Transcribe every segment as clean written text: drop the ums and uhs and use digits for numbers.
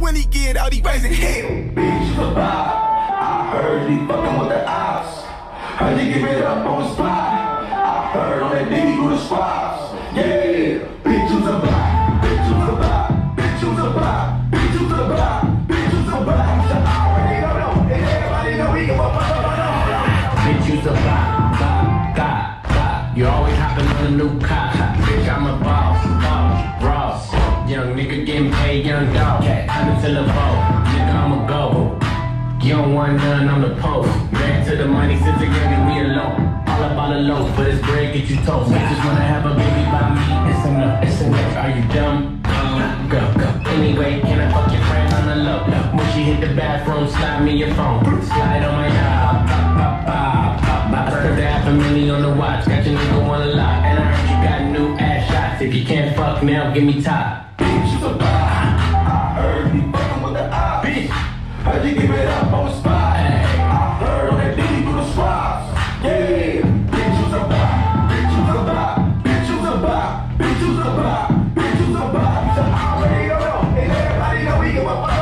when he get out, he raising hell. Bitch, you a vibe. I heard he fucking with the ops. Heard he give it up on the spot. I heard on that Diddy with the squads. Yeah, bitch, you's a vibe. Bitch, you's a vibe. Bitch, you's a vibe. Bitch, you's a vibe. Bitch, you's a vibe. So I already know, and everybody know we give a fuck. Bitch, you's a vibe. You always hopping on a new car. Bitch, I'm a boss. Ross. Young nigga getting paid, young dog. Hundreds in the boat. Nigga, I'm a go. You don't want none, I'm the post. Back to the money, since the young and we alone. All about the loaf, but it's bread, get you toast. Bitches wanna have a baby by me. It's a no. Are you dumb? Go. Anyway, can I fuck your friend on the low? When she hit the bathroom, slide me your phone. Slide on my knob. I heard that $500,000 on the watch. Got your nigga wanna lie. And I heard you got new ass shots. If you can't fuck now, give me top. Bitch, you a vibe. I heard he fucking with the ops. Bitch, heard he give it up on the spot. I heard on that Diddy with the squads. Yeah, bitch, you's a vibe. Bitch, you's a vibe. Bitch, you's a vibe. Bitch, you's a vibe. Bitch, you's a vibe. So I already know, and everybody know we give a fuck.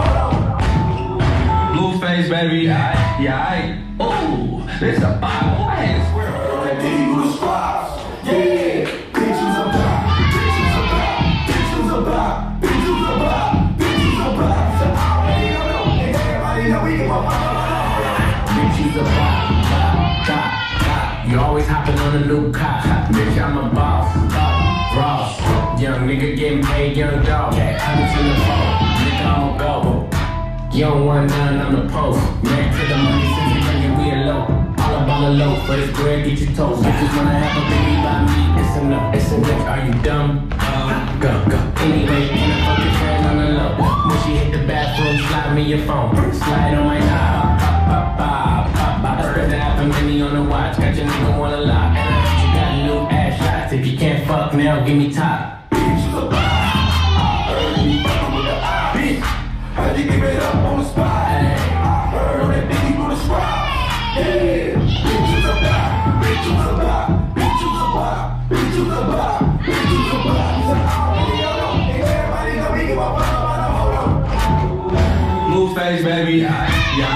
Blueface, baby, yeah. Ooh, this a Bible. I ain't swear. On that Diddy with the squads. Yeah, bitch, you's a vibe. Bitch, you's a vibe. Bitch, you's a vibe. Bitch, you's a vibe. Bitch, you's a vibe. So I already know, and everybody know we give a fuck. Bitch, you's a vibe. You always hopping on a new car. Bitch, I'm a boss. Ross. Young nigga getting paid, young dog. Hundreds in the phone. Nigga, I'm a go. You don't want none, I'm the post. Back to the money, since the young and we alone. All about the loaf, but it's bread, get you toast. Bitches wanna have a baby by me. It's a no. Are you dumb? Go. Anyway, can I fuck your friend on the low? When she hit the bathroom, slide me your phone. Slide on my knob. I heard that $500,000 on the watch. Got your nigga wanna lie. And I heard you got new ass shots. If you can't fuck now, give me top. Bitch, you's a vibe. I heard he fucking with the ops. Bitch, heard he give it up on the spot. I heard on that Diddy with the squad. Yeah, bitch, you's a vibe. Bitch, you's a vibe. Bitch, you's a vibe. Bitch, you's a vibe. Bitch, you's a vibe. So I already know, and everybody know we give a fuck. Blueface, baby, yeah.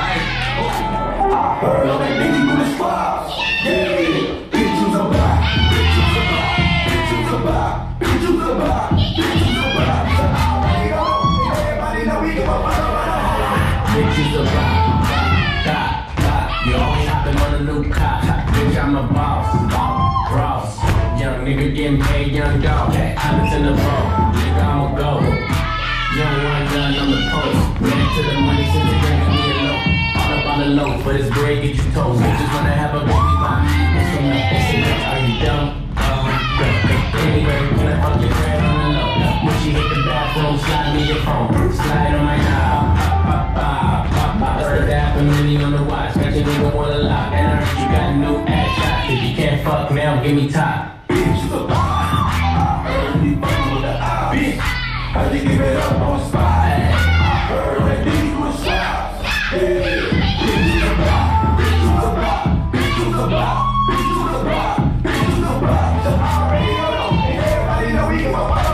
I heard on that Diddy with the squads. Yeah, bitch, you's a vibe. Bitch, you's a vibe. Bitch, you's a vibe. Bitch, you's a vibe. Bitch, you's a vibe. So I already know, and everybody know we give a fuck. Bitch, you's a vibe. You always hopping on a new car. Bitch, I'm a boss. Ross. Young nigga getting paid, young dog. Hundreds in the phone. Nigga, I'm a go. You don't want none, I'm the post. Back to the money, since the young and we alone. All about the loaf, but it's bread, get you toast. Bitches wanna have a baby by me. It's a no. Are you dumb? Go. Anyway, when I fuck your friend on the low. When she hit the bathroom, slide me your phone. Slide on my knob. I heard that $500,000 on the watch. Got your nigga wanna lie. And I heard you got new ass shots. If you can't fuck now, give me top. Bitch, you's a vibe. I heard he fucking with the ops. Bitch, heard he give it up on the spot. I heard on that Diddy with the squads. Yeah, bitch, you's a vibe. Bitch, you's a vibe. Bitch, you's a vibe. Bitch, you's a vibe. Bitch, you's a vibe. So I already know, and everybody know we give a fuck.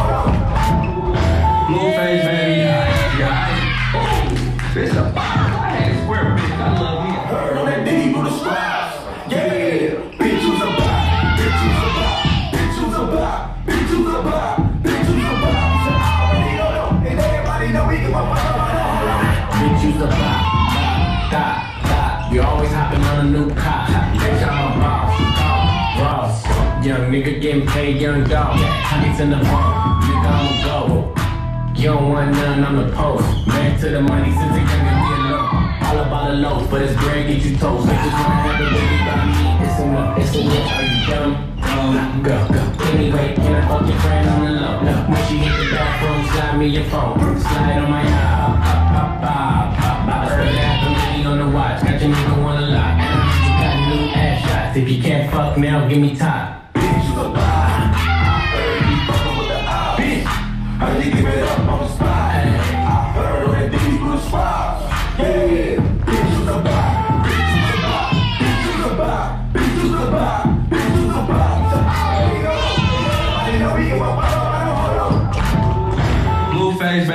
Blueface, baby, yeah. Ooh, this a Bible. I ain't swear, bitch. I love me. Heard on that Diddy with the squads. Yeah, bitch, you's a vibe. Bitch, you's a vibe. Bitch, you's a vibe. Bitch, you's a vibe. Bitch, you's a vibe. So I already know, and everybody know we give a fuck. Bitch, you's a vibe. You always hopping on a new car. Bitch, I'm a boss. Ross. Young nigga getting paid, young dog. Hundreds in the phone. Nigga, I'm a go. You don't want none, I'm the post. Back to the money, since the young and we alone. All about the loaf, but it's bread, get you toast. Bitches wanna have a baby by me. It's a no. Are you dumb? Go. Anyway, can I fuck your friend on the low? When she hit the bathroom, slide me your phone. Slide on my knob. I heard that $500,000 on the watch. Got your nigga wanna lie. And I heard you got new ass shots. If you can't fuck now, give me top. Bitch, you's a vibe. I heard he fucking with the ops. Bitch, heard he give it up on the spot. I heard on that Diddy with the squads. Yeah, bitch, you's a vibe. Bitch, you's a vibe. Bitch, you's a vibe. Bitch, you's a vibe. Bitch, you's a vibe. So I already know, and everybody know we give a fuck. Blueface, baby,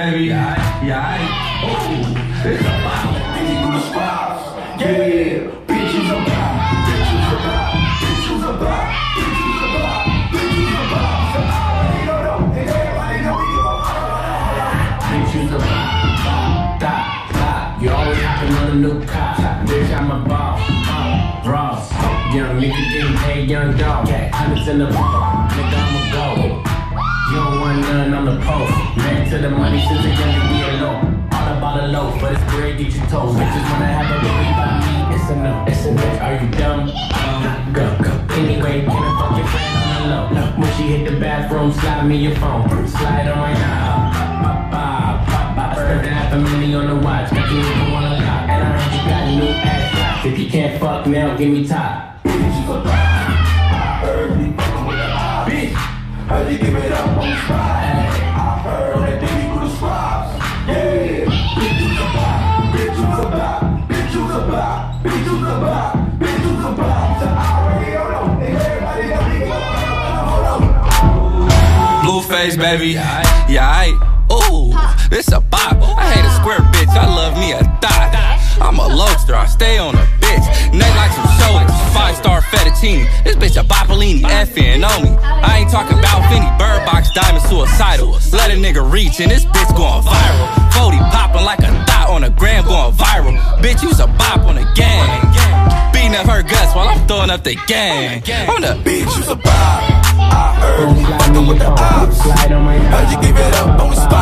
yeah. Oh, it's a bop. Diddy through the spots. Yeah, bitch, you's a bop. Bitch, you's a bop. Bitch, you's a bop. Bitch, you's a bop. Bitch, you's a bop. So I already know, and everybody know we go. Bitch, you's a bop. You always hopping on a new cop. Bitch, I'm a boss. Ross. Young nigga getting paid, young dog. Hundreds in the ball. Nigga, I'ma go. You don't want none on the post. Man to the money since a young we alone. All about a loaf, but it's bread, get your toes. Bitches wanna have a baby by me. It's a no, it's a no. Are you dumb? Go. Anyway, can I fuck your friend on the low? When she hit the bathroom, slide me your phone. Slide on right now. I spent $500,000 on the watch. Got you looking on the top. And I heard you got a new ass. If you can't fuck now, give me top. Bitch, you's a bop. I heard you fucking with the ops. Bitch, heard you give it up on the spot. I heard on that Diddy through the spots. Yeah, bitch, you's a bop. Bitch, you's a bop. Bitch, you's a bop. Bitch, you's a bop. Bitch, you's a bop. So I already know, and everybody know we go. Hold on. Blueface, baby. Yeah, ooh, this a bop. I hate a square bitch, I love me a thot. I'm a lobster, I stay on a bitch. Neck like some shoulders, 5-star fettuccine. This bitch a Boppolini, effing on me. I ain't talking about Fendi, Bird Box, diamond suicidal. Let a nigga reach and this bitch going viral. 40 popping like a thot on a gram going viral. Bitch, you's a bop on the gang. Beating up her guts while I'm throwing up the gang. On the Bitch, you's a bop. I heard you fucking with the ops. Heard you give it up on the spot.